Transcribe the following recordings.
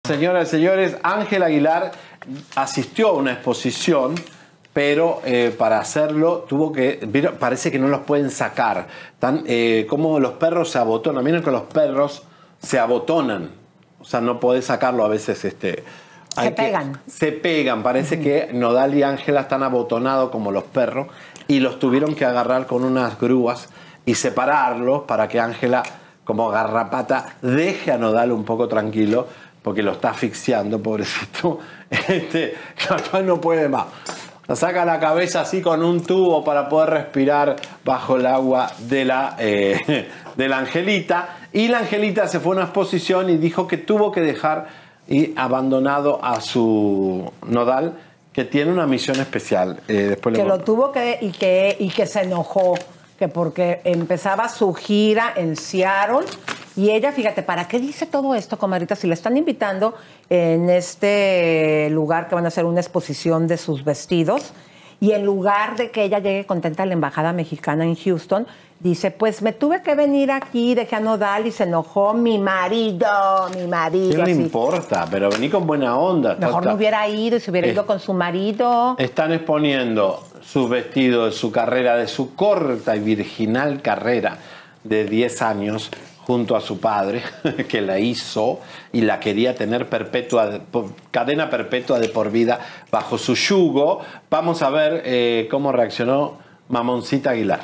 Señoras y señores, Ángela Aguilar asistió a una exposición, pero para hacerlo tuvo que... Parece que no los pueden sacar. Como los perros se abotonan. Miren que los perros se abotonan. O sea, no podés sacarlo a veces. Se pegan. Se pegan. Parece que Nodal y Ángela están abotonados como los perros y los tuvieron que agarrar con unas grúas y separarlos para que Ángela, como garrapata, deje a Nodal un poco tranquilo porque lo está asfixiando, pobrecito. No puede más. Saca la cabeza así con un tubo para poder respirar bajo el agua de la Angelita. Y la Angelita se fue a una exposición y dijo que tuvo que dejar y abandonado a su Nodal, que tiene una misión especial. Después que lo tuvo que y que se enojó, que porque empezaba su gira en Seattle. Y ella, fíjate, ¿para qué dice todo esto, comadrita? Si la están invitando en este lugar que van a hacer una exposición de sus vestidos, y en lugar de que ella llegue contenta a la embajada mexicana en Houston, dice, pues me tuve que venir aquí, dejé a Nodal y se enojó mi marido. ¿Qué le importa? Pero vení con buena onda. Mejor no hubiera ido y se hubiera ido con su marido. Están exponiendo sus vestidos de su carrera, de su corta y virginal carrera de 10 años, junto a su padre, que la hizo y la quería tener cadena perpetua de por vida bajo su yugo. Vamos a ver cómo reaccionó Mamoncita Aguilar.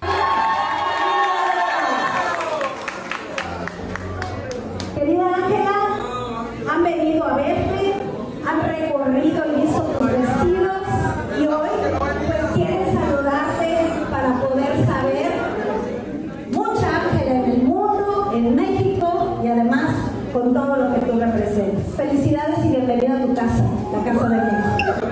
Querida Ángela, han venido a verte, han recorrido y visto tus vestidos y hoy pues quieren saludarte para poder saber mucha Ángela en el mundo, en México y además con todo lo que tú representas. Felicidades y bienvenida a tu casa, la Casa de México.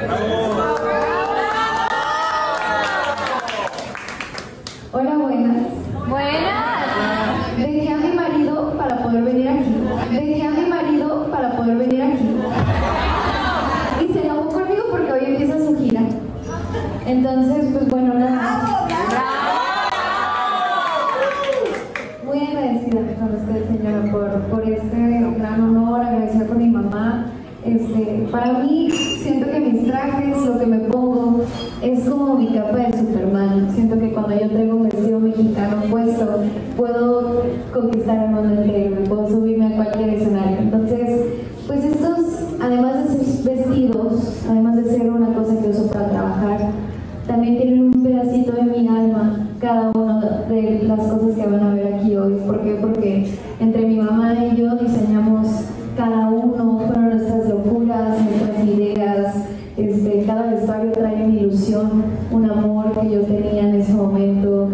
Hola, buenas. Buenas. Dejé a mi marido para poder venir aquí. Y se enojó conmigo porque hoy empieza su gira. Entonces, pues bueno, nada. Muy agradecida con usted, señora, por este gran honor, agradecida con mi mamá. Para mí, siento que mis trajes, lo que me pongo, es como mi capa de Superman. Siento que cuando yo traigo un vestido mexicano puesto, puedo conquistar el mundo entero, puedo subirme a cualquier escenario. Entonces, pues estos, además de sus vestidos, además de ser una cosa que uso para trabajar, también tienen un pedacito de mi alma, cada una de las cosas que van a ver aquí hoy. ¿Por qué? Porque entre mi mamá y yo diseñamos cada uno, fueron nuestras locuras, nuestras ideas. Cada vestuario trae una ilusión, un amor que yo tenía en ese momento,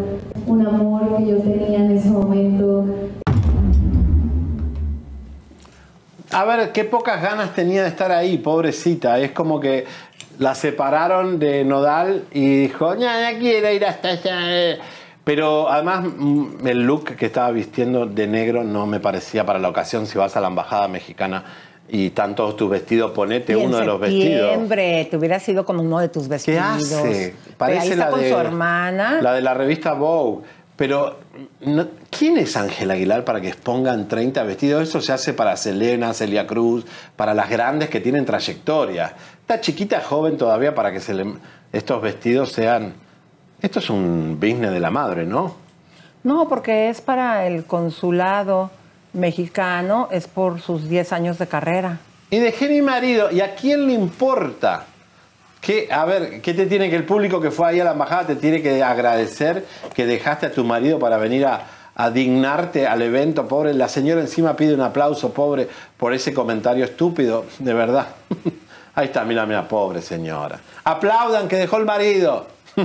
A ver, qué pocas ganas tenía de estar ahí, pobrecita. Es como que la separaron de Nodal y dijo, ya quiero ir hasta allá. Pero además el look que estaba vistiendo de negro no me parecía para la ocasión. Si vas a la embajada mexicana y están todos tus vestidos, ponete uno de los vestidos. En septiembre te hubiera sido como uno de tus vestidos. ¿Qué hace? Parece ahí está la con de su hermana. La de la revista Vogue. Pero, ¿quién es Ángela Aguilar para que expongan 30 vestidos? Eso se hace para Selena, Celia Cruz, para las grandes que tienen trayectoria. Está chiquita, joven todavía para que estos vestidos sean... Esto es un business de la madre, ¿no? No, porque es para el consulado mexicano, es por sus 10 años de carrera. Y dejé mi marido, ¿y a quién le importa? A ver, ¿qué te tiene que el público que fue ahí a la embajada te tiene que agradecer que dejaste a tu marido para venir a dignarte al evento? Pobre, la señora encima pide un aplauso, pobre, por ese comentario estúpido, de verdad. Ahí está, mira, pobre señora. Aplaudan que dejó el marido.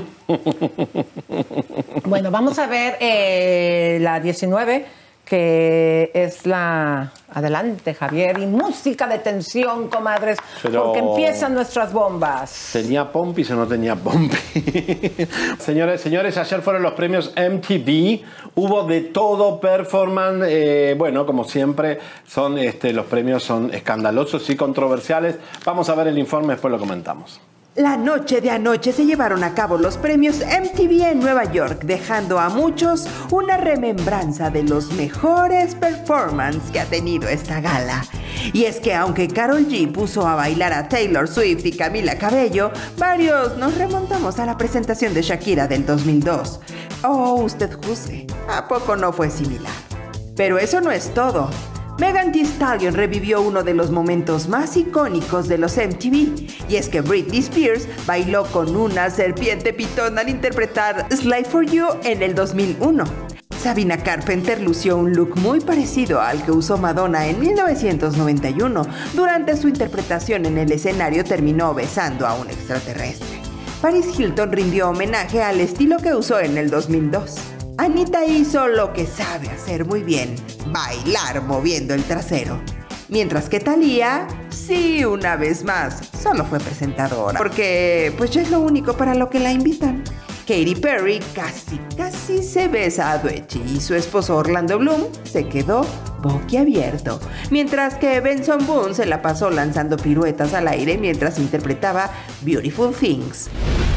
Bueno, vamos a ver la 19, que es la... Adelante, Javier. Y música de tensión, comadres, porque empiezan nuestras bombas. ¿Tenía pompis o no tenía pompis? Señores, ayer fueron los premios MTV. Hubo de todo, performance. Bueno, como siempre, los premios son escandalosos y controversiales. Vamos a ver el informe, después lo comentamos. La noche de anoche se llevaron a cabo los premios MTV en Nueva York, dejando a muchos una remembranza de los mejores performances que ha tenido esta gala. Y es que aunque Karol G puso a bailar a Taylor Swift y Camila Cabello, varios nos remontamos a la presentación de Shakira del 2002. Oh, usted juzgue, ¿a poco no fue similar? Pero eso no es todo. Megan Thee Stallion revivió uno de los momentos más icónicos de los MTV, y es que Britney Spears bailó con una serpiente pitón al interpretar Slide for You en el 2001. Sabrina Carpenter lució un look muy parecido al que usó Madonna en 1991. Durante su interpretación en el escenario terminó besando a un extraterrestre. Paris Hilton rindió homenaje al estilo que usó en el 2002. Anita hizo lo que sabe hacer muy bien, bailar moviendo el trasero. Mientras que Thalía, sí, una vez más, solo fue presentadora, porque pues ya es lo único para lo que la invitan. Katy Perry casi se besa a Doechii y su esposo Orlando Bloom se quedó boquiabierto, mientras que Benson Boone se la pasó lanzando piruetas al aire mientras interpretaba Beautiful Things.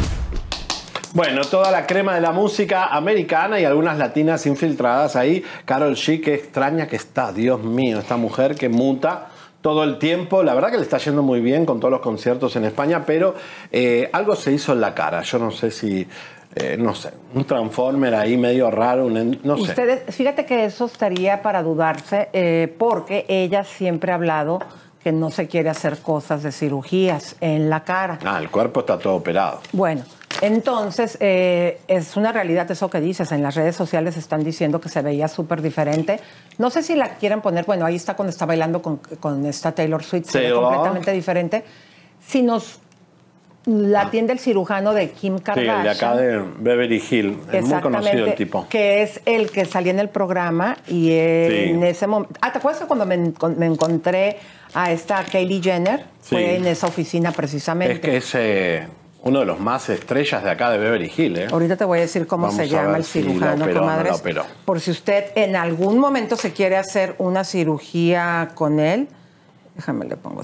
Bueno, toda la crema de la música americana y algunas latinas infiltradas ahí. Karol G, qué extraña que está, Dios mío, esta mujer que muta todo el tiempo. La verdad que le está yendo muy bien con todos los conciertos en España, pero algo se hizo en la cara. Yo no sé si, no sé, un Transformer ahí medio raro, no sé. Ustedes, fíjate que eso estaría para dudarse, porque ella siempre ha hablado que no se quiere hacer cosas de cirugías en la cara. Ah, el cuerpo está todo operado. Bueno, entonces es una realidad eso que dices. En las redes sociales están diciendo que se veía súper diferente. No sé si la quieren poner, bueno, ahí está cuando está bailando con esta Taylor Swift, se ve completamente diferente. Si nos la atiende el cirujano de Kim Kardashian. Sí, el de acá de Beverly Hills. Es muy conocido el tipo. Que es el que salía en el programa y en ese momento... Ah, ¿te acuerdas que cuando me encontré a esta Kylie Jenner? Sí. Fue en esa oficina precisamente. Es que es uno de los más estrellas de acá de Beverly Hills. Ahorita te voy a decir cómo se llama el cirujano, comadres. Por si usted en algún momento se quiere hacer una cirugía con él. Déjame le pongo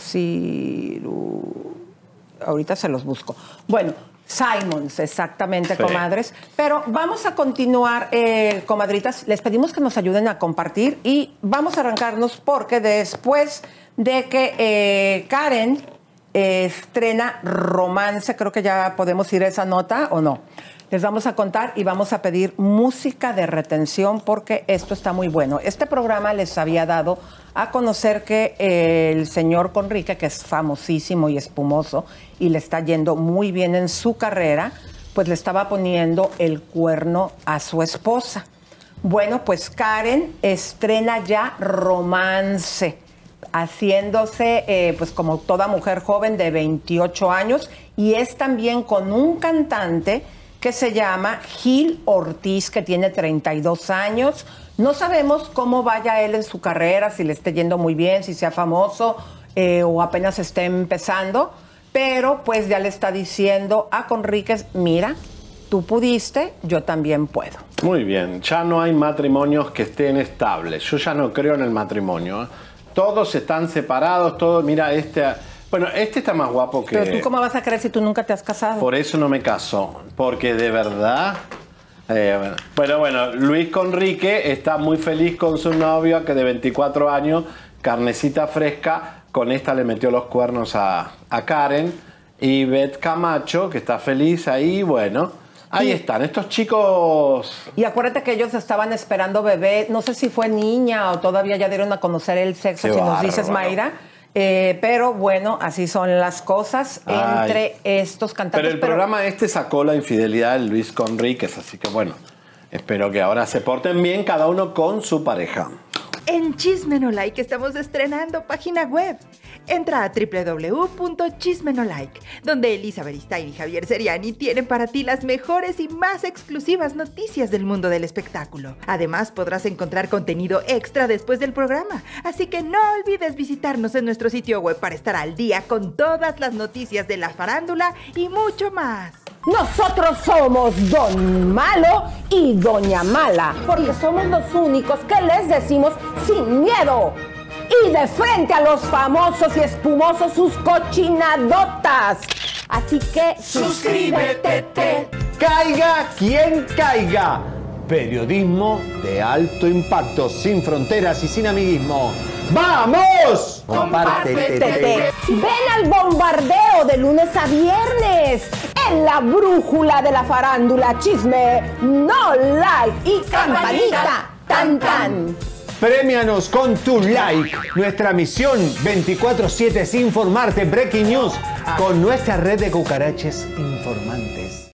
ahorita se los busco. Bueno, Simons, exactamente, sí. Comadres. Pero vamos a continuar, comadritas. Les pedimos que nos ayuden a compartir y vamos a arrancarnos porque después de que Karen estrena Romance, creo que ya podemos ir a esa nota, ¿o no? Les vamos a contar y vamos a pedir música de retención porque esto está muy bueno. Este programa les había dado a conocer que el señor Conrique, que es famosísimo y espumoso y le está yendo muy bien en su carrera, pues le estaba poniendo el cuerno a su esposa. Bueno, pues Karen estrena ya Romance, haciéndose pues como toda mujer joven de 28 años y es también con un cantante que se llama Gil Ortiz, que tiene 32 años. No sabemos cómo vaya él en su carrera, si le esté yendo muy bien, si sea famoso o apenas esté empezando, pero pues ya le está diciendo a Conríquez, mira, tú pudiste, yo también puedo. Muy bien, ya no hay matrimonios que estén estables. Yo ya no creo en el matrimonio. Todos están separados, todos, mira, bueno, este está más guapo que... Pero tú cómo vas a creer si tú nunca te has casado. Por eso no me caso, porque de verdad... Bueno, Luis Conrique está muy feliz con su novio, que de 24 años, carnecita fresca, con esta le metió los cuernos a Karen. Y Beth Camacho, que está feliz ahí, bueno... Ahí están, estos chicos... Y acuérdate que ellos estaban esperando bebé, no sé si fue niña o todavía ya dieron a conocer el sexo, si nos dices, Mayra. Pero bueno, así son las cosas entre estos cantantes. Pero el programa sacó la infidelidad de Luis Conríquez, así que bueno, espero que ahora se porten bien cada uno con su pareja. En Chisme No Like estamos estrenando página web. Entra a www.chismenolike, donde Elisa Beristain y Javier Seriani tienen para ti las mejores y más exclusivas noticias del mundo del espectáculo. Además, podrás encontrar contenido extra después del programa, así que no olvides visitarnos en nuestro sitio web para estar al día con todas las noticias de la farándula y mucho más. Nosotros somos Don Malo y Doña Mala, porque somos los únicos que les decimos sin miedo y de frente a los famosos y espumosos sus cochinadotas. Así que suscríbete. Caiga quien caiga. Periodismo de alto impacto, sin fronteras y sin amiguismo. ¡Vamos! Compártete. Ven al bombardeo de lunes a viernes en la brújula de la farándula, chisme, no like y campanita. Tan tan. Premianos con tu like. Nuestra misión 24/7 es informarte. Breaking News con nuestra red de cucaraches informantes.